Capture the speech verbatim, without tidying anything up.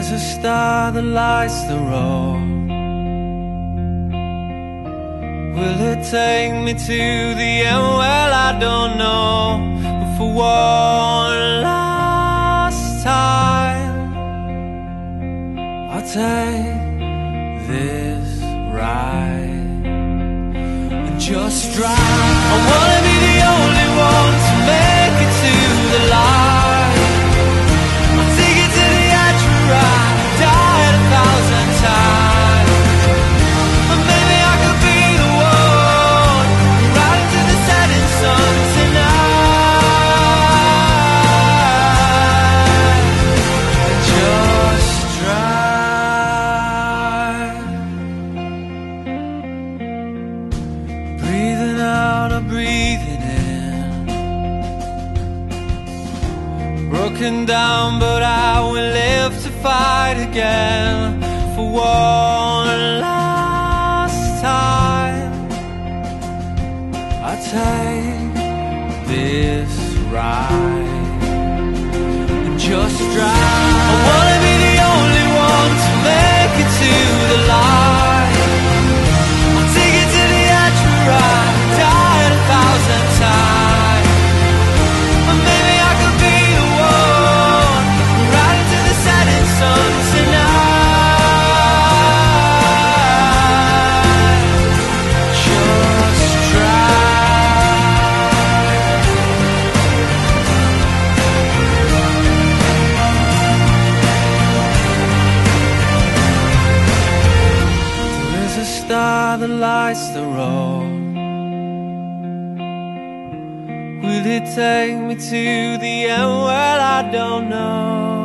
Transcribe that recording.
is a star that lights the road. Will it take me to the end? Well, I don't know. But for one last time, I'll take this ride and just drive. I wanna be the only one to make it to the light. I'll take it to the edge where I died a thousand times. But maybe I could be the one right into the setting sun tonight. Just drive. Breathing out or breathing in. Broken down, but I will live to fight again. For one last time, I take this ride and just drive. I wanna be the only one to make it to the light. I'll take it to the edge where I died a thousand times. But maybe I could be the one right into the setting sun tonight. Just drive. There is a star that lights the road. Will it take me to the end? Well, I don't know.